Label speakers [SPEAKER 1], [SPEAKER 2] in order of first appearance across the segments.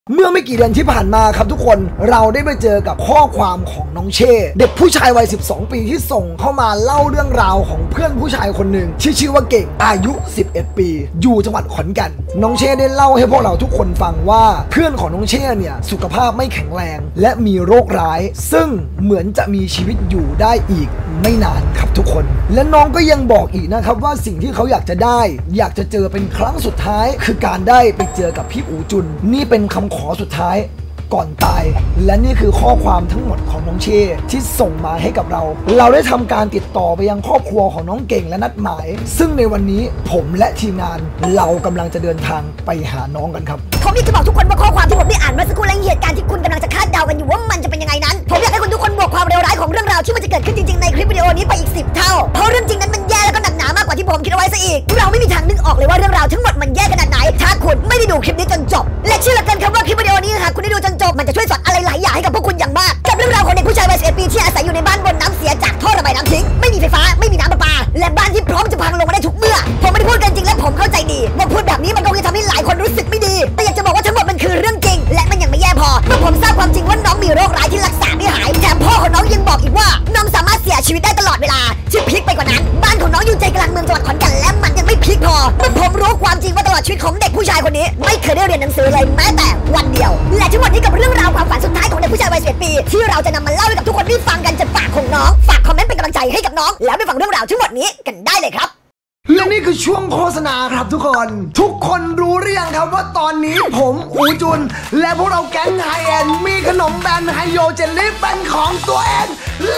[SPEAKER 1] เมื่อไม่กี่เดือนที่ผ่านมาครับทุกคนเราได้ไปเจอกับข้อความของน้องเช่เด็กผู้ชายวัย12 ปีที่ส่งเข้ามาเล่าเรื่องราวของเพื่อนผู้ชายคนหนึ่งที่ชื่อว่าเก่งอายุ11 ปีอยู่จังหวัดขอนแก่นน้องเช่ได้เล่าให้พวกเราทุกคนฟังว่าเพื่อนของน้องเช่เนี่ยสุขภาพไม่แข็งแรงและมีโรคร้ายซึ่งเหมือนจะมีชีวิตอยู่ได้อีกไม่นานครับทุกคนและน้องก็ยังบอกอีกนะครับว่าสิ่งที่เขาอยากจะได้อยากจะเจอเป็นครั้งสุดท้ายคือการได้ไปเจอกับพี่อูจุนนี่เป็นคำขอสุดท้ายก่อนตายและนี่คือข้อความทั้งหมดของน้องเช่ที่ส่งมาให้กับเราได้ทำการติดต่อไปยังครอบครัวของน้องเก่งและนัดหมายซึ่งในวันนี้ผมและทีมงานเรากำลังจะเดินทางไปหาน้องกันครับ
[SPEAKER 2] ผมอยากจะบอกทุกคนว่าข้อความที่ผมได้อ่านเมื่อสักครู่และเหตุการณ์ที่คุณกำลังจะคาดเดากันอยู่ว่ามันจะเป็นยังไงนั้นผมอยากให้คุณทุกคนบวกความเลวร้ายของเรื่องราวที่มันจะเกิดขึ้นจริงๆในคลิปวิดีโอนี้ไปอีก10 เท่าเพราะเรื่องจริงนั้นมันแย่แล้วก็หนักหนามากกว่าที่ผมคิดเอาไว้ซะอีกเราไม่มีทางนึกออกเลยว่าเรื่องราวทั้งหมดมันแย่ขนาดไหนถ้าคุณไม่ได้ดูคลิปนี้จนจบและเชื่อกันครับว่าคลิปวิดีโอนี้หากคุณได้ดูจนจบมันจะช่วยสอนอะไรหลายอย่างให้กับพวกคุณอย่างมากกับเรื่องราวของเด็กผู้ชายวัย11 ปีที่อาศัยอยู่ในบ้านบนน้ำเสียจากท่อระบายน้ำทิ้งไม่มีไฟฟ้าไม่มีน้ำประปาและบ้านที่พร้อมจะพังลงมาได้ทุกเมื่อผมไม่ได้พูดกันจริงและผมเข้าใจดีว่าพูดแบบนี้มันคงจะทำให้หลายคนรู้สึกไม่ดีแต่อยากจะบอกว่าทั้งหมดมันคือเรื่องจริงและมันยังไม่แย่พอเมื่อผมทราบความจริงว่าน้องมีโรคร้ายที่รักษาไม่หายแถมพ่อของน้องยังบอกอีกว่าน้องสามารถเสียชีวิตได้ตลอดเวลาที่พลิกไปกว่านั้นบ้านของน้องอยู่ใจกลางเมืองจังหวัดขอนแก่นและมันยังไม่พลิกพอเมื่อผมรู้ความจริงว่าตลอดชีวิตของเด็กผู้ชายคนนี้ไม่เคยได้เรียนหนังสือเลยแม้แต่วันเดียวและทั้งหมดนี้กับเรื่องราวความฝันสุดท้ายของเด็กผู้ชายวัย11 ปีที่เราจะนำมาเล่าให้กับทุกคนได้ฟังกันจากปากของน้องฝากคอมเมนต์เป็นกำลังใจให้กับน้องแล้วไปฟังเรื่องราวทั้งหมดนี้กันได้เลยครับ
[SPEAKER 1] และนี่คือช่วงโฆษณาครับทุกคนรู้หรือยังครับว่าตอนนี้ผมอูจุนและพวกเราแก๊งไฮแอนมีขนมแบรนด์ไฮโยเจลลี่เป็นของตัวเอง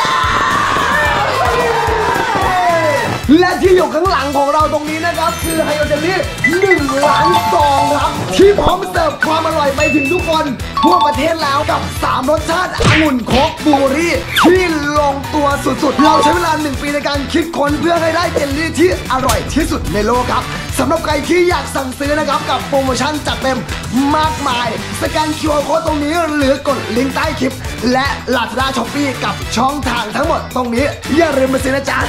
[SPEAKER 1] และที่อยู่ข้างหลังของเราตรงนี้นะครับคือไฮโยเจลลี่1 ล้านซองครับที่พร้อมเสิร์ฟความอร่อยไปถึงทุกคนทั่วประเทศแล้วกับ3 รสชาติองุ่นโคกบลูเบอร์รี่ที่ลงตัวสุดๆเราใช้เวลา1 ปีในการคิดค้นเพื่อให้ได้เจลลี่ที่อร่อยที่สุดในโลกครับสำหรับใครที่อยากสั่งซื้อนะครับกับโปรโมชั่นจัดเต็มมากมายสแกน QR Code ตรงนี้หรือกดลิงก์ใต้คลิปและ Lazada Shopee กับช่องทางทั้งหมดตรงนี้อย่าลืมมาซื้อนะจ๊ะ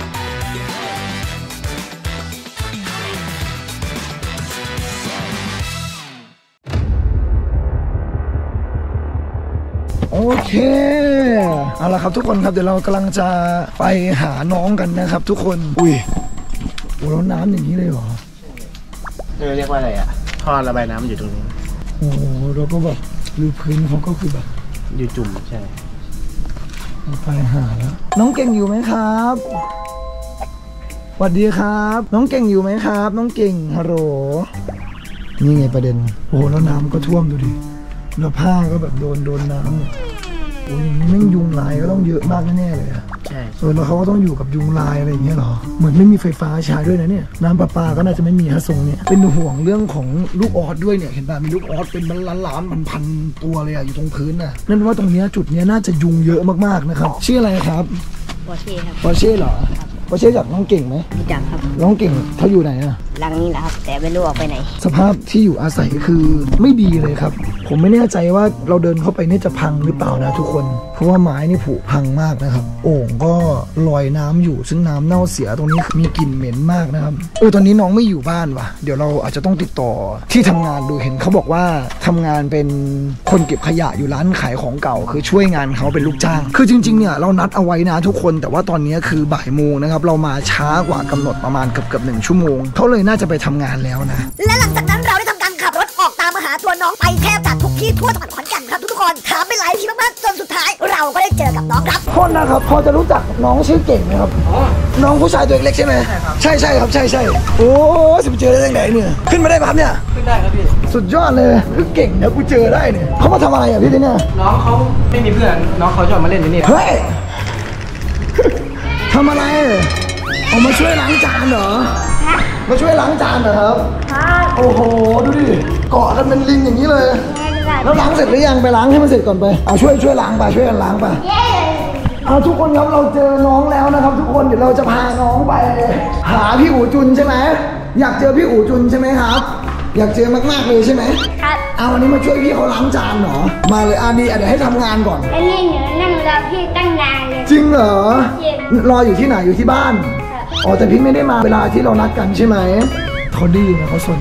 [SPEAKER 1] โอเคเอาละครับทุกคนครับเดี๋ยวเรากำลังจะไปหาน้องกันนะครับทุกคนอุ้ยโอ้แล้วน้ำอย่างนี้เลยเหรอ
[SPEAKER 3] เรียกว่าอะไรอ่ะท่อระบายน้ำอยู่ตรงนี้
[SPEAKER 1] โอ้แล้วก็แบบรูพื้นเขาก็คือแบบ
[SPEAKER 3] อยู่จุ่มใช่
[SPEAKER 1] ไปหาแล้วน้องเก่งอยู่ไหมครับสวัสดีครับน้องเก่งอยู่ไหมครับน้องเก่งฮัลโหลนี่ไงประเด็นโอ้แล้วน้ำก็ท่วมดูดิแล้วผ้าก็แบบโดนน้ำเนี่ยโอ้ยอย่างนี้แม่งยุงลายก็ต้องเยอะมากแน่ๆเลยอะ
[SPEAKER 3] ใช่
[SPEAKER 1] แล้วเขาก็ต้องอยู่กับยุงลายอะไรอย่างเงี้ยหรอเหมือนไม่มีไฟฟ้าใช้ด้วยนะเนี่ยน้ำประปาก็น่าจะไม่มีฮะทรงเนี่ยเป็นห่วงเรื่องของลูกออสด้วยเนี่ยเห็นป่ะมีลูกออสเป็นล้านพันตัวเลยอะอยู่ตรงพื้นน่ะนั่นว่าตรงเนี้ยจุดเนี้ยน่าจะยุงเยอะมากๆนะครับชื่ออะไรครับ
[SPEAKER 2] ปอเช่ครับ
[SPEAKER 1] ปอเช่เหรอปอเช่จากน้องเก่งไหม
[SPEAKER 2] จากครับ
[SPEAKER 1] น้องเก่งเขาอยู่ไหนอะ
[SPEAKER 2] หลังนี้แหละครับแต่ไม่รู้ออกไปไหน
[SPEAKER 1] สภาพที่อยู่อาศัยคือไม่ดีเลยครับผมไม่แน่ใจว่าเราเดินเข้าไปนี่จะพังหรือเปล่านะทุกคนเพราะว่าไม้นี่ผุพังมากนะครับโอ่งก็ลอยน้ำอยู่ซึ่งน้ำเน่าเสียตรงนี้มีกลิ่นเหม็นมากนะครับตอนนี้น้องไม่อยู่บ้านว่ะเดี๋ยวเราอาจจะต้องติดต่อที่ทำงานดูเห็นเขาบอกว่าทำงานเป็นคนเก็บขยะอยู่ร้านขายของเก่าคือช่วยงานเขาเป็นลูกจ้างคือจริงๆเนี่ยเรานัดเอาไว้นะทุกคนแต่ว่าตอนนี้คือบ่ายโมงนะครับเรามาช้ากว่ากำหนดประมาณเกือบ1 ชั่วโมงเขาเลยน่าจะไปทำงานแล้วนะ
[SPEAKER 2] และหลังจากนั้นเราได้ทำการขับรถออกตามมาหาตัวน้องไปแทบจะทุกที่ทั่วจังหวัดขอนแก่นครับทุกคนถามไปหลายที่มากๆจนสุดท้ายเราก็ได้เจอกับน้องครับ
[SPEAKER 1] โทษนะครับพอจะรู้จักน้องชื่อเก่งไหมครับน้องผู้ชายตัวเล็กใช่ไหมใช่ครับใช่โอ้สิไปเจอได้ยังไงเนี่ยขึ้นมาได้ไหมครับเนี่ย
[SPEAKER 3] ขึ้นได้ครับพี่
[SPEAKER 1] สุดยอดเลยคือเก่งนะกูเจอได้เนี่ยเขามาทำอะไรอ่ะพี่เนี่ย
[SPEAKER 3] น้องเขาไม่มีเพื่อนน้องเขาชอบมาเล่นที่นี่
[SPEAKER 1] เฮ้ยทำอะไรออกมาช่วยล้างจานเหรอมาช่วยล้างจานเหรอครับโอ้โหดูดิเกาะกันเป็นลิงอย่างนี้เลยแล้วล้างเสร็จหรือยังไปล้างให้มันเสร็จก่อนไปช่วยล้างไปช่วยกันล้างไปทุกคนครับเราเจอน้องแล้วนะครับทุกคนเดี๋ยวเราจะพาน้องไปหาพี่อูจุนใช่ไหมอยากเจอพี่อูจุนใช่ไหมครับอยากเจอมากๆเลยใช่ไหมครับวันนี้มาช่วยพี่เขาล้างจานเหรอมาเลยดีเดี๋ยวให้ทำงานก่อน
[SPEAKER 4] อันนี้หนูนั่งรอพี่ตั้งนานเลย
[SPEAKER 1] จริงเหรอรออยู่ที่ไหนอยู่ที่บ้านแต่พี่ไม่ได้มาเวลาที่เรานัดกันใช่ไหมเขาดื้อนะเขาสน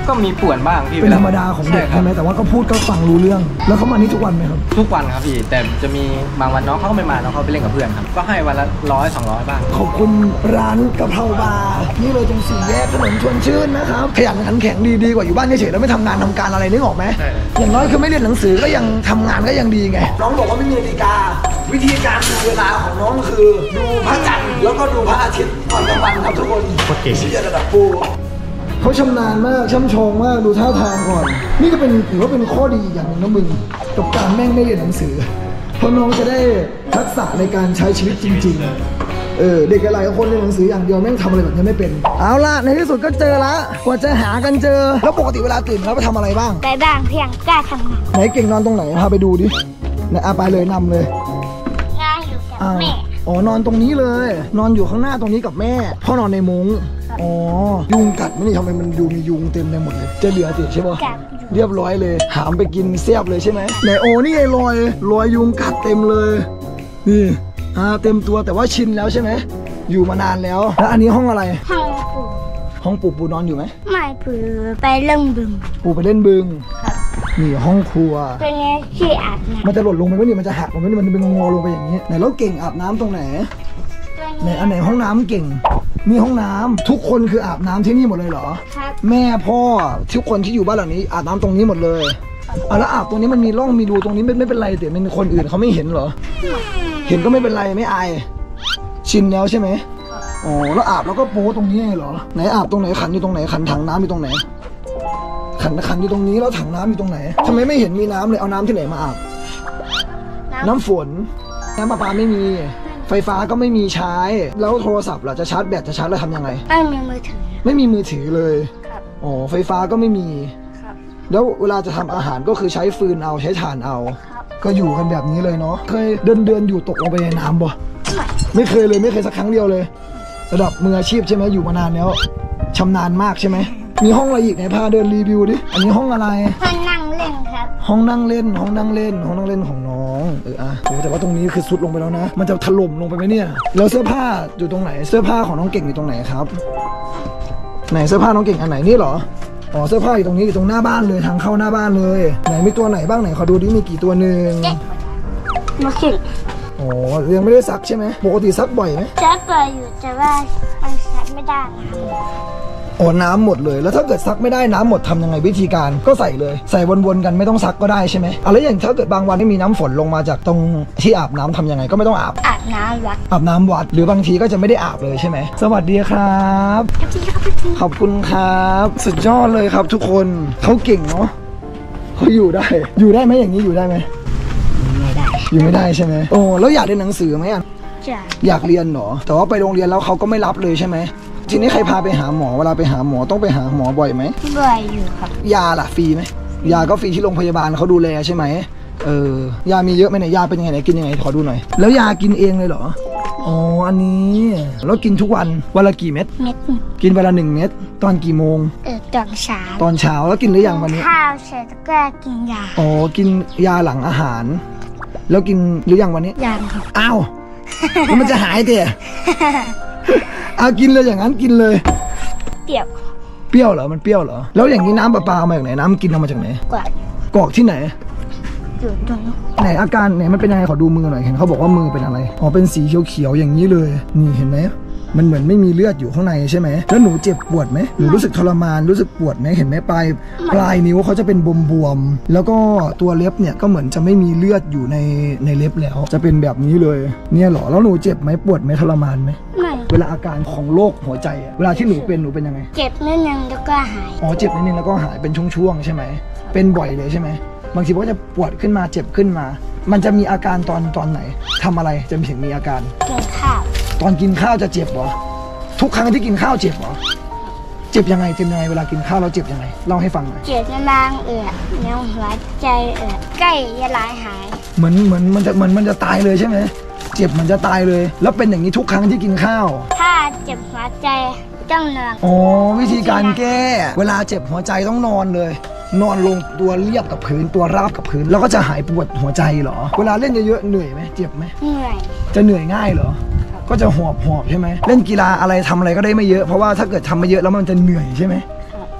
[SPEAKER 3] ก็มีป่วนบ้างพี่
[SPEAKER 1] เป็นธรรมดาของเด็กใช่ไหมแต่ว่าก็พูดก็ฟังรู้เรื่องแล้วเขามานี่ทุกวันไหมครับ
[SPEAKER 3] ทุกวันครับพี่แต่จะมีบางวันน้องเขาก็ไม่มาน้องเขาไปเล่นกับเพื่อนครับก็ให้วันละ100-200บ้าง
[SPEAKER 1] ขอบคุณร้านกะเพราบาร์นี่เลยตรง4 แยกถนนชวนชื่นนะครับขยันขันแข็งดีกว่าอยู่บ้านเฉยๆแล้วไม่ทำงานทำการอะไรนึกออกไหมอย่างน้อยคือไม่เรียนหนังสือก็ยังทำงานก็ยังดีไงน้องบอกว่าไม่มีนาฬิกาวิธีการดูเวลาของน้องคือดูพระจันทร์แล้วก็ดูพระอาทิตย์ตอนกลางวันครับทุกคนเก่งที่จะระดับปูเขาชำนาญมากช่ำชองมากดูท่าทางก่อนนี่ก็เป็นถือว่าเป็นข้อดีอย่างหนึ่งนะมึงกับการแม่งไม่เรียนหนังสือเพราะน้องจะได้ทักษะในการใช้ชีวิตจริงๆเด็กหลายคนเรียนหนังสืออย่างเดียวแม่งทำอะไรแบบนี้ไม่เป็นเอาล่ะในที่สุดก็เจอละกว่าจะหากันเจอแล้วปกติเวลาตื่นแล้วไปทำอะไรบ้าง
[SPEAKER 4] ไปบ้างเพียงกล้าทำงาน
[SPEAKER 1] ไหนเก่งนอนตรงไหนพาไปดูดิไปเลยนำเลย
[SPEAKER 4] นอนอยู่กับแม่
[SPEAKER 1] นอนตรงนี้เลยนอนอยู่ข้างหน้าตรงนี้กับแม่พ่อนอนในมุ้งยุงกัดไม่นี่ทำไมมันดูมียุงเต็มไปหมดเลยจะเหลือติดใช่ปะเรียบร้อยเลยหามไปกินเสียบเลยใช่ไหมไหนนี่ไงรอยยุงกัดเต็มเลยนี่เต็มตัวแต่ว่าชินแล้วใช่ไหมอยู่มานานแล้วแล้วอันนี้ห้องอะไรห้องปู่นอนอยู่ไหม
[SPEAKER 4] ไม่ปู่ไปเล่นบึง
[SPEAKER 1] ปู่ไปเล่นบึงนี่ห้องครัว
[SPEAKER 4] เป็นไงที่อาบน้ำ
[SPEAKER 1] มันจะหล่นลงไปไหมนี่มันจะหักลงไปนี่มันเป็นงอลงไปอย่างนี้ไหนแล้วเก่งอาบน้ำตรงไหนไหนอันไหนห้องน้ำเก่งมีห้องน้ำทุกคนคืออาบน้ำที่นี่หมดเลยเหรอ
[SPEAKER 4] ครับ
[SPEAKER 1] แม่พ่อทุกคนที่อยู่บ้านหลังนี้อาบน้ำตรงนี้หมดเลยแล้วอาบตรงนี้มันมีร่องมีรูตรงนี้ไม่เป็นไรแต่เป็นคนอื่นเขาไม่เห็นเหรอเห็นก็ไม่เป็นไรไม่อายชินแล้วใช่ไหมแล้วอาบแล้วก็โป๊ตรงนี้เหรอไหนอาบตรงไหนขันอยู่ตรงไหนขันถังน้ำอยู่ตรงไหนขันอยู่ตรงนี้แล้วถังน้ำอยู่ตรงไหนทำไมไม่เห็นมีน้ำเลยเอาน้ำที่ไหนมาอาบน้ำฝนน้ำประปาไม่มีไฟฟ้าก็ไม่มีใช้แล้วโทรศัพท์ล่ะจะชาร์จแบตจะชาร์จแล้วทำยังไง
[SPEAKER 4] ไม่มีมือถือ
[SPEAKER 1] ไม่มีมือถือเลยไฟฟ้าก็ไม่มีแล้วเวลาจะทำอาหารก็คือใช้ฟืนเอาใช้ถ่านเอาก็อยู่กันแบบนี้เลยเนาะเคยเดินอยู่ตกลงไปในน้ำบ่ไม่เคยเลยไม่เคยสักครั้งเดียวเลยระดับมืออาชีพใช่ไหมอยู่มานานแล้วชำนาญมากใช่ไหมมีห้องอะไรอีกไหนพาเดินรีวิวดิอันนี้ห้องอะไร
[SPEAKER 4] ห้องนั่งเล่นครับ
[SPEAKER 1] ห้องนั่งเล่นของน้องแต่ว่าตรงนี้คือสุดลงไปแล้วนะมันจะถล่มลงไปไหมเนี่ยแล้วเสื้อผ้าอยู่ตรงไหนเสื้อผ้าของน้องเก่งอยู่ตรงไหนครับไหนเสื้อผ้าน้องเก่งอันไหนนี่เหรอเสื้อผ้าอยู่ตรงนี้อยู่ตรงหน้าบ้านเลยทางเข้าหน้าบ้านเลยไหนมีตัวไหนบ้างไหนขอดูดิมีกี่ตัวหนึ่ง
[SPEAKER 4] มาสิ
[SPEAKER 1] ยังไม่ได้ซักใช่ไหมปกติซักบ่อยไหม
[SPEAKER 4] ซักบ่อยอยู่แต่ว่ามันซักไม่ได้
[SPEAKER 1] น้ำหมดเลยแล้วถ้าเกิดซักไม่ได้น้ำหมดทำยังไงวิธีการก็ใส่เลยใส่วนๆกันไม่ต้องซักก็ได้ใช่ไหมแล้วอย่างถ้าเกิดบางวันไม่มีน้ำฝนลงมาจากตรงที่อาบน้ำทำยังไงก็ไม่ต้องอาบ
[SPEAKER 4] น้ำวัด
[SPEAKER 1] หรือบางทีก็จะไม่ได้อาบเลยใช่ไหมสวัสดีครับขอบคุณครับสุดยอดเลยครับทุกคนเขาเก่งเนาะเขาอยู่ได้ไหมอย่างนี้อยู่ได้ไหมอยู่ไม่ได้ใช่ไหมแล้วอยากเรียนหนังสือไหมอยากเรียนเหรอแต่ว่าไปโรงเรียนแล้วเขาก็ไม่รับเลยใช่ไหมทีนี้ใครพาไปหาหมอเวลาไปหาหมอต้องไปหาหมอบ่อยไหม
[SPEAKER 4] บ่อยอยู่ครับ
[SPEAKER 1] ยาล่ะฟรีไหมยาก็ฟรีที่โรงพยาบาลเขาดูแลใช่ไหมยามีเยอะไหมเนี่ยยาเป็นยังไงไหนกินยังไงขอดูหน่อยแล้วยากินเองเลยเหรออันนี้แล้วกินทุกวันละกี่เม็ดกินวันละ1 เม็ดตอนกี่โมงตอนเช้าแล้วกินหรือยังวันนี้
[SPEAKER 4] ข้าวเสร็จก็กินยา
[SPEAKER 1] กินยาหลังอาหารแล้วกินหรือยังวันนี้
[SPEAKER 4] ยังครับ
[SPEAKER 1] อ้าวแล้วมันจะหายเถอะเอากินเลยอย่างนั้นกินเลย
[SPEAKER 4] เปรี้
[SPEAKER 1] ยวเหรอมันเปรี้ยวเหรอแล้วอย่างนี้น้ำประปามาจากไหนน้ำกินเอามาจากไหนกอกที่ไหน
[SPEAKER 4] อยู่ตรง
[SPEAKER 1] ไหนอาการไหนมันเป็นยังไงขอดูมือหน่อยเห็นเขาบอกว่ามือเป็นอะไรเป็นสีเขียวๆอย่างนี้เลยนี่เห็นไหมมันเหมือนไม่มีเลือดอยู่ข้างในใช่ไหมแล้วหนูเจ็บปวดไหมหนูรู้สึกทรมานรู้สึกปวดไหมเห็นไหมปลายนิ้วเขาจะเป็นบวมๆแล้วก็ตัวเล็บเนี่ยก็เหมือนจะไม่มีเลือดอยู่ในเล็บแล้วจะเป็นแบบนี้เลยเนี่ยหรอแล้วหนูเจ็บไหมปวดไหมทรมานไหม
[SPEAKER 4] ไม่
[SPEAKER 1] เวลาอาการของโรคหัวใจเวลาที่หนูเป็นยังไง
[SPEAKER 4] เจ็บนิดนึงแล้วก็หาย
[SPEAKER 1] เจ็บนิดนึงแล้วก็หายเป็นช่วงๆใช่ไหมเป็นบ่อยเลยใช่ไหมบางทีก็จะปวดขึ้นมาเจ็บขึ้นมามันจะมีอาการตอนไหนทำอะไรจะถึงมีอาการ
[SPEAKER 4] กินข้าว
[SPEAKER 1] ตอนกินข้าวจะเจ็บเหรอทุกครั้งที่กินข้าวเจ็บเหรอเจ็บยังไงเวลากินข้าวเราเจ็บยังไงเล่าให้ฟังหน่อย
[SPEAKER 4] เจ็บในบางในหัวใจใกล้จะลายหาย
[SPEAKER 1] เหมือนมันจะตายเลยใช่ไหมเจ็บมันจะตายเลยแล้วเป็นอย่างนี้ทุกครั้งที่กินข้าว
[SPEAKER 4] ถ้าเจ็บหัวใจต้องนอน
[SPEAKER 1] วิธีการแก้เวลาเจ็บหัวใจต้องนอนเลยนอนลงตัวเรียบกับพื้นตัวราบกับพื้นแล้วก็จะหายปวดหัวใจเหรอเวลาเล่นเยอะๆเหนื่อยไหมเจ็บไหม
[SPEAKER 4] เหนื่อย
[SPEAKER 1] จะเหนื่อยง่ายเหรอก็จะหอบใช่ไหมเล่นกีฬาอะไรทำอะไรก็ได้ไม่เยอะเพราะว่าถ้าเกิดทำไม่เยอะแล้วมันจะเหนื่อยใช่ไหม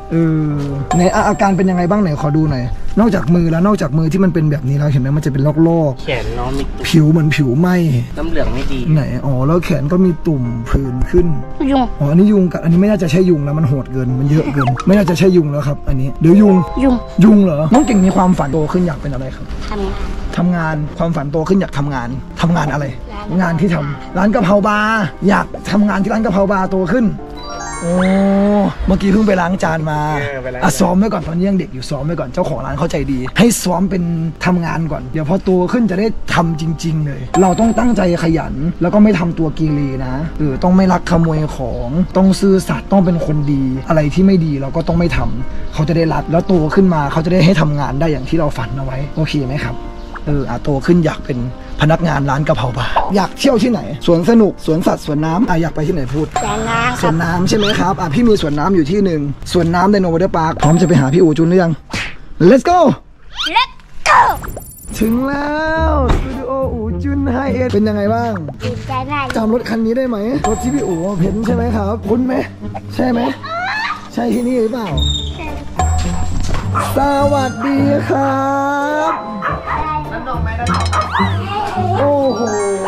[SPEAKER 1] ในอาการเป็นยังไงบ้างไหนขอดูหน่อยนอกจากมือแล้วนอกจากมือที่มันเป็นแบบนี้แล้วเห็นไหมมันจะเป็นลอกๆ
[SPEAKER 3] แขนน้องมี
[SPEAKER 1] ผิวเหมือนผิวไหม
[SPEAKER 3] น้ำเหลืองไม่ดี
[SPEAKER 1] ไหนอ๋อแล้วแขนก็มีตุ่มผื่นขึ้น
[SPEAKER 4] ยุง
[SPEAKER 1] อ๋ออันนี้ยุงกับอันนี้ไม่น่าจะใช่ยุงแล้วมันโหดเกินมันเยอะเกินไม่น่าจะใช่ยุงแล้วครับอันนี้เดี๋ยวยุงเหรอน้องเก่งมีความฝันโตขึ้นอยากเป็นอะไรครับทำงานความฝันโตขึ้นอยากทำงานอะไรงานที่ทำร้านกะเพราบาร์อยากทำงานที่ร้านกะเพราบาร์โตขึ้นโอ้เมื่อกี้เพิ่งไปล้างจานมาซ้อมไว้ก่อนตอนนี้ยังเด็กอยู่ซ้อมไว้ก่อนเจ้าของร้านเข้าใจดีให้ซ้อมเป็นทำงานก่อนเดี๋ยวพอโตขึ้นจะได้ทำจริงๆเลยเราต้องตั้งใจขยันแล้วก็ไม่ทำตัวกีรีนะต้องไม่ลักขโมยของต้องซื่อสัตย์ต้องเป็นคนดีอะไรที่ไม่ดีเราก็ต้องไม่ทำเขาจะได้รักแล้วโตขึ้นมาเขาจะได้ให้ทำงานได้อย่างที่เราฝันเอาไว้โอเคไหมครับโตขึ้นอยากเป็นพนักงานร้านกะเพราบาร์อยากเที่ยวที่ไหนสวนสนุกสวนสัตว์สวนน้ำอยากไปที่ไหนพูดสวนน้ำใช่ไหมครับพี่มีสวนน้ำอยู่ที่หนึ่งสวนน้ำไดโนวอเตอร์พาร์คพร้อมจะไปหาพี่อูจุนหรือยัง let's go ถึงแล้วสตูดิโออูจุนไฮเอ็ดเป็นยังไงบ้าง
[SPEAKER 4] ดีใจมาก
[SPEAKER 1] จำรถคันนี้ได้ไหมรถที่พี่อูเพ้นใช่ไหมครับคุ้นไหมใช่ไหมใช่ที่นี่หรือเปล่าสวัสดีครับโอ้โห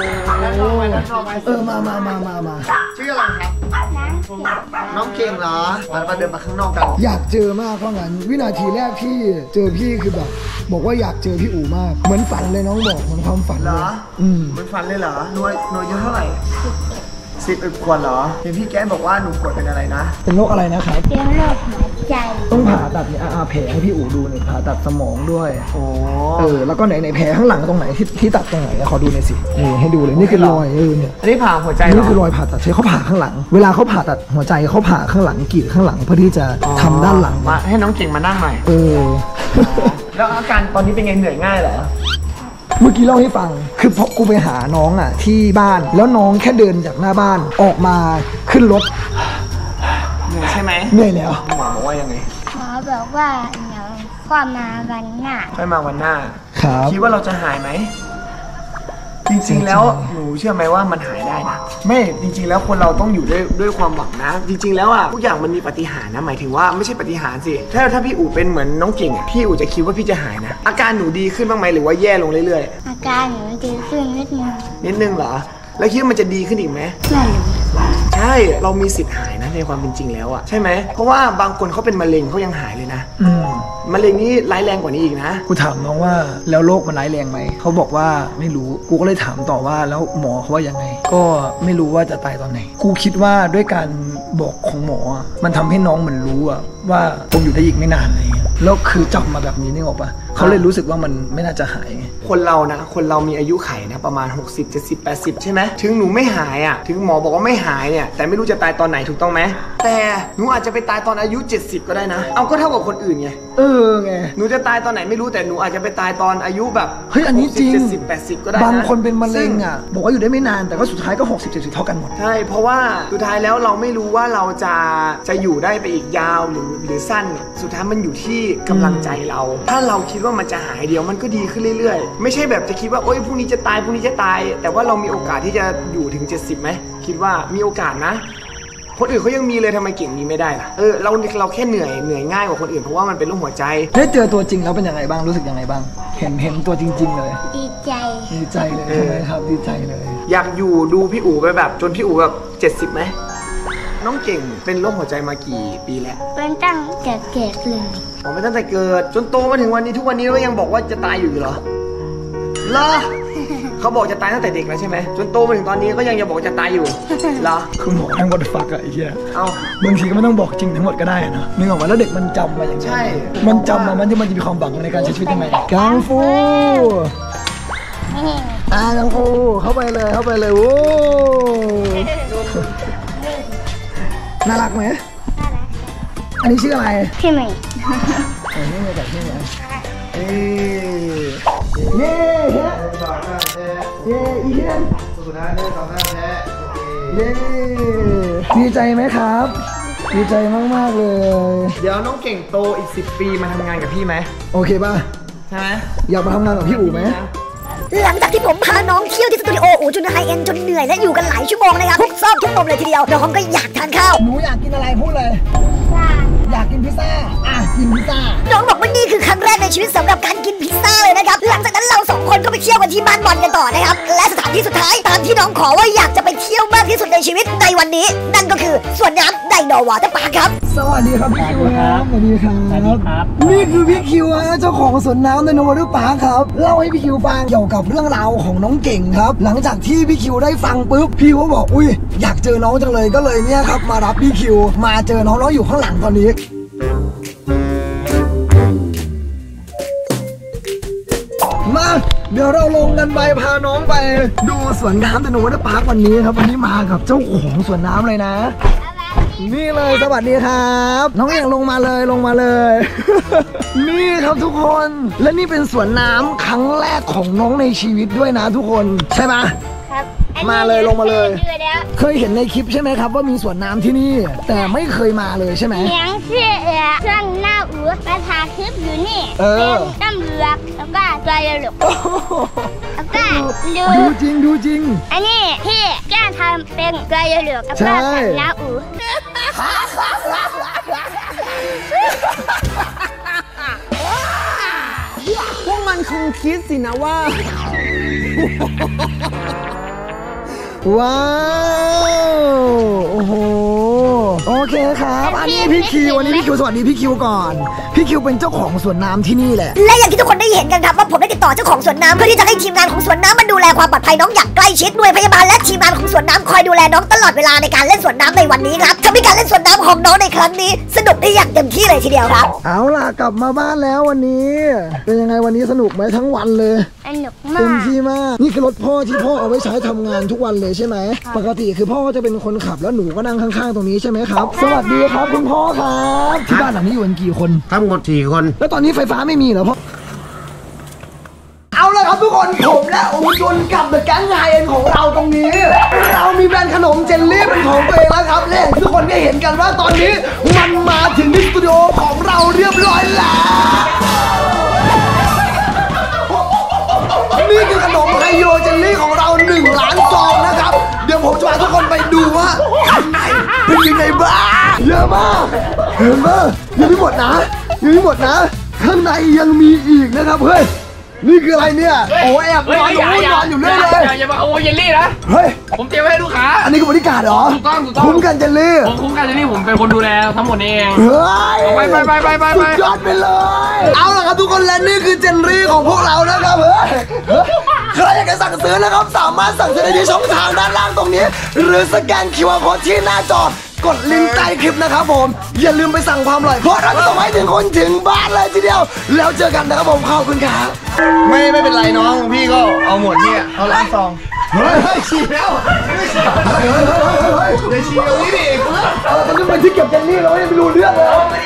[SPEAKER 1] มา
[SPEAKER 5] ชื่ออะไรครับน้องเก่งเหรอมาเดินมาข้างนอกกัน
[SPEAKER 1] อยากเจอมากเพราะงั้นวินาทีแรกที่เจอพี่คือแบบบอกว่าอยากเจอพี่อู๋มากเหมือนฝันเลยน้องบอกเหมือนความฝัน
[SPEAKER 5] เหรอเหมือนฝันเลยเหรอหนูอายุเท่าไหร่11 ขวบเหรอเห็นพี่แก้มบอกว่าหนูป่วยเป็นอะไรนะ
[SPEAKER 1] เป็นโรคอะไรนะครับ
[SPEAKER 4] เป็นโรคหัวใจ
[SPEAKER 1] ต้องผ่าตัดเนี่ยแผลให้พี่อู๋ดูเนี่ยผ่าตัดสมองด้วยโอ้แล้วก็ไหนแผลข้างหลังตรงไหนที่ตัดตรงไหนขอดูหน่อยสินี่ให้ดูเลยนี่คือรอยเนี่ย
[SPEAKER 5] อันนี้ผ่าหัวใจ
[SPEAKER 1] นี่คือรอยผ่าตัดใช่เขาผ่าข้างหลังเวลาเขาผ่าตัดหัวใจเขาผ่าข้างหลังกรีดข้างหลังเพื่อที่จะทำด้านหลัง
[SPEAKER 5] มาให้น้องเก่งมานั่งหน่อยแล้วอาการตอนนี้เป็นไงเหนื่อยง่ายเหรอ
[SPEAKER 1] เมื่อกี้เล่าให้ฟังคือพอกูไปหาน้องที่บ้านแล้วน้องแค่เดินจากหน้าบ้านออกมาขึ้นรถ
[SPEAKER 5] เหนื่อยใช่ไหม
[SPEAKER 1] เหนื่อยแล้ว
[SPEAKER 5] หมอบอกว่ายังไง
[SPEAKER 4] หมอบอกว่าเดี๋ยวค่อยมาวันหน้า
[SPEAKER 1] ครับ
[SPEAKER 5] คิดว่าเราจะหายไหมจริงๆแล้วหนูเชื่อไหมว่ามันหายได้นะไม่จริงๆแล้วคนเราต้องอยู่ด้วยความหวังนะจริงๆแล้วทุกอย่างมันมีปาฏิหาริย์นะหมายถึงว่าไม่ใช่ปาฏิหาริย์สิถ้าพี่อู๋เป็นเหมือนน้องเก่งพี่อู๋จะคิดว่าพี่จะหายนะอาการหนูดีขึ้นบ้างไหมหรือว่าแย่ลงเรื่อย
[SPEAKER 4] ๆอาการหนูดีขึ้นนิดนึง
[SPEAKER 5] เหรอแล้วคิดว่ามันจะดีขึ้นอีกไหม
[SPEAKER 4] ไม่รู้
[SPEAKER 5] ใช่เรามีสิทธิ์หายนะในความเป็นจริงแล้วใช่ไหมเพราะว่าบางคนเขาเป็นมะเร็งเขายังหายเลยนะมะเร็งนี่ร้ายแรงกว่านี้อีกนะ
[SPEAKER 1] กูถามน้องว่าแล้วโรคมันร้ายแรงไหมเขาบอกว่าไม่รู้กูก็เลยถามต่อว่าแล้วหมอเขาว่ายังไงก็ไม่รู้ว่าจะตายตอนไหนกูคิดว่าด้วยการบอกของหมอมันทำให้น้องเหมือนรู้ว่าผมอยู่ได้อีกไม่นานอะไรเงี้ยแล้วคือจับมาแบบนี้นี่ออกปะเขาเลยรู้สึกว่ามันไม่น่าจะหาย
[SPEAKER 5] คนเรามีอายุไขนะประมาณ60 70 80ใช่ไหมถึงหนูไม่หายถึงหมอบอกว่าไม่หายเนี่ยแต่ไม่รู้จะตายตอนไหนถูกต้องไหมแต่หนูอาจจะไปตายตอนอายุ70ก็ได้นะเอาก็เท่ากับคนอื่นไง
[SPEAKER 1] ไง
[SPEAKER 5] หนูจะตายตอนไหนไม่รู้แต่หนูอาจจะไปตายตอนอายุแบบ
[SPEAKER 1] เฮ้ยอันนี้จริง
[SPEAKER 5] 70 80ก็ได้นะ
[SPEAKER 1] บางคนเป็นมะเร็งบอกว่าอยู่ได้ไม่นานแต่ก็สุดท้ายก็60 70เท่ากันหมด
[SPEAKER 5] ใช่เพราะว่าสุดท้ายแล้วเราไม่รู้ว่าเราจะอยู่ได้ไปอีกยาวหรือสั้นสุดท้ายมันอยู่ที่กำลังใจเราถ้าเราคิดว่ามันจะหายเดียวมันก็ดีขึ้นเรื่อยๆไม่ใช่แบบจะคิดว่าโอ๊ยพรุ่งนี้จะตายแต่ว่าเรามีโอกาสที่จะอยู่ถึง70ไหมคิดว่ามีโอกาสนะคนอื่นเขายังมีเลยทำไมเก่งมีไม่ได้ล่ะเราแค่เหนื่อยง่ายกว่าคนอื่นเพราะว่ามันเป็นโรคหัวใจ
[SPEAKER 1] ได้เจอตัวจริงแล้วเป็นยังไงบ้างรู้สึกยังไงบ้างเห็นตัวจริงๆเลย
[SPEAKER 4] ดีใจ
[SPEAKER 1] เลยใช่ไหมครับดีใจเลย
[SPEAKER 5] อยากอยู่ดูพี่อู๋ไปแบบจนพี่อู๋แบบ70ไหมน้องเก่งเป็นโรคหัวใจมากี่ปีแล้ว
[SPEAKER 4] เป็นตั้งแต่เกิดเลย
[SPEAKER 5] ไม่ตั้งแต่เกิดจนโตมาถึงวันนี้ทุกวันนี้ก็ยังบอกว่าจะตายอยู่เหรอเขาบอกจะตายตั้งแต่เด็กแล้วใช่ไหมจนโตมาถึงตอนนี้ก็ยังจะบอกจะตายอยู่เหรอ
[SPEAKER 1] คือหมอทั้งหมดฟักไอ้เหี้ยบางทีก็ไม่ต้องบอกจริงทั้งหมดก็ได้นะนึกออกว่าแล้วเด็กมันจำมาอย่าง
[SPEAKER 5] ใช่
[SPEAKER 1] มันจำมามันจะมีความหวังในการใช้ชีวิตยังไงกังฟูกังฟูเข้าไปเลยโอ้น่ารักไหมอันนี้ชื่ออะไร
[SPEAKER 4] พี่เมย์
[SPEAKER 1] นี่มาจากที่ไหนเย้อีเวนสุดท้ายเนี่ย2 หน้าแท้เย้ดีใจไหมครับดีใจมากๆเลย
[SPEAKER 5] เดี๋ยวน้องเก่งโตอีก10 ปีมาทำงานกับพี่ไหม
[SPEAKER 1] โอเคป่ะ
[SPEAKER 5] ใช่ไหม
[SPEAKER 1] อยากมาทำงานกับพี่อู๋ไหม
[SPEAKER 2] หลังจากที่ผมพาน้องเที่ยวที่สตูดิโออูจุนไฮเอ็นจนเหนื่อยและอยู่กันหลายชั่วโมงนะครับทุกซอกทุกมุมเลยทีเดียวน้องก็อยากทานข้าว
[SPEAKER 1] หนูอยากกินอะไรพูดเลยอยากกินพิซซ่ากินพิซซ่า
[SPEAKER 2] น้องบอกว่านี่คือครั้งแรกในชีวิตสำหรับการกินพิซซ่าเลยนะครับหลังจากนั้นเรา2คนก็ไปเที่ยวกันที่บ้านบอลกันต่อนะครับและสถานที่สุดท้ายตามที่น้องขอว่าอยากจะไปเที่ยวมากที่สุดในชีวิตในวันนี้นั่นก็คือสวนน้ำไดโนวอเตอร์พาร์คครับ
[SPEAKER 1] สวัสดีครับพี่คิวครับสวัสดีครับนี่คือพี่คิวเจ้าของสวนน้ำไดโนวอเตอร์พาร์คครับเล่าให้พี่คิวฟังเกี่ยวกับเรื่องราวของน้องเก่งครับหลังจากที่พี่คิวได้ฟังปุ๊บพี่ก็บอกอุ้ยอยากเจอน้องจังเลยก็เลยเนี่ยครับมารับพี่คิวมาเจอน้องอยู่ข้างหลังตอนนี้มาเดี๋ยวเราลงกันไปพาน้องไปดูสวนน้ำไดโนวอเตอร์พาร์ควันนี้ครับวันนี้มากับเจ้าของสวนน้ำเลยนะนี่เลยสวัสดีครับน้องเองลงมาเลยนี่ครับทุกคนและนี่เป็นสวนน้ำครั้งแรกของน้องในชีวิตด้วยนะทุกคนใช่ไหม
[SPEAKER 4] ครับ
[SPEAKER 1] มาเลยลงมาเลยเคยเห็นในคลิปใช่ไหมครับว่ามีสวนน้ำที่นี่แต่ไม่เคยมาเลยใช่ไหม
[SPEAKER 4] เลี้ยงเชื่อเครื่องหน้าอู๋มาถ่ายคลิปอยู่นี่เป็นตำรวจแล้วก็ตัวเรือแล้วก็
[SPEAKER 1] ดูจริง
[SPEAKER 4] อันนี้ที่แกทำเป็นตัวเรือแล้วก็หน้าอู๋
[SPEAKER 1] พวกมันคงคิดสินะว่าว้าวโอ้โหโอเคครับอันนี้พี่คิววันนี้พี่คิวสวัสดีพี่คิวก่อนพี่คิวเป็นเจ้าของสวนน้ำที่นี่แหละ
[SPEAKER 2] และอย่างที่ทุกคนได้เห็นกันครับว่าผมได้ติดต่อเจ้าของสวนน้ำเพื่อที่จะให้ทีมงานของสวนน้ำมาดูแลความปลอดภัยน้องอย่างใกล้ชิดหน่วยพยาบาลและทีมงานของสวนน้ำคอยดูแลน้องตลอดเวลาในการเล่นสวนน้ำในวันนี้ครับทำให้การเล่นสวนน้ำของน้องในครั้งนี้สนุกได้อย่างเต็มที่เลยทีเดียวครับ
[SPEAKER 1] เอาล่ะกลับมาบ้านแล้ววันนี้เป็นยังไงวันนี้สนุกไหมทั้งวันเลย
[SPEAKER 4] สนุกมาก
[SPEAKER 1] เต็มที่มากนี่คือรถพ่อที่พ่อเอาไว้ใช้ทำงานทุกวันเลยใช่ไหมปกติคือพ่อจะเป็นคนขับแล้วหนูก็นั่งข้างๆตรงนี้ใช่ไหมครับสวัสดีครับคุณพ่อครับที่บ้านหลังนี้อยู่กันกี่คน
[SPEAKER 6] ทั้งหมด4 คน
[SPEAKER 1] แล้วตอนนี้ไฟฟ้าไม่มีเหรอพ่อเอาเลยครับทุกคนผมและอูจุนกับเดอะแก๊งไฮเอ็นของเราตรงนี้เรามีแบรนด์ขนมเจลลี่เป็นของตัวเองแล้วครับและทุกคนได้เห็นกันว่าตอนนี้มันมาถึงที่สตูดิโอของเราเรียบร้อยแล้วนี่คือขนมไฮโยเจลลี่ของเรา1 ล้านซองนะครับเดี๋ยวผมจะพาทุกคนไปดูว่าข้างในเป็นยังไงบ้างเยอะมากเห็นไหมยังไม่หมดนะข้างในยังมีอีกนะครับเฮ้ยนี่คืออะไรเนี่ยโอ้แอบนอนอยู่เรื่อยเลย
[SPEAKER 3] อย่ามาขโมยเจลลี่นะ
[SPEAKER 1] เฮ้ย
[SPEAKER 3] ผมเตรียมไว้ให้ลูกค้า
[SPEAKER 1] อันนี้คือบริการเหรอ
[SPEAKER 3] ถูกต้อง
[SPEAKER 1] คุ้มกันเจลลี่
[SPEAKER 3] ผมคุ้มกันเจลลี่ผมเป็นคนดูแลทั้งหมดเอง
[SPEAKER 1] เฮ้ย
[SPEAKER 3] ไป
[SPEAKER 1] สุดยอดไปเลยเอาล่ะครับทุกคนและนี่คือเจลลี่ของพวกเรานะครับเฮ้ยใครอยากจะสั่งซื้อนะครับสามารถสั่งซื้อได้ที่ช่องทางด้านล่างตรงนี้หรือสแกน QR Code ที่หน้าจอกดลิงก์ใต้คลิปนะครับผมอย่าลืมไปสั่งความอร่อยเพราะเราจะส่งให้ถึงคนถึงบ้านเลยทีเดียวแล้วเจอกันนะครับผมขอบคุณครับ
[SPEAKER 6] ไม่เป็นไรน้องพี่ก็เอาหมดเนี่ยเอาล้านซอง
[SPEAKER 1] เฮ้ยฉีดแล้วเดี๋ยวฉีดตรงนี้ดิตอนนี้เป็นที่เก็บเจลลี่เราไม่รู้เรื่องเลย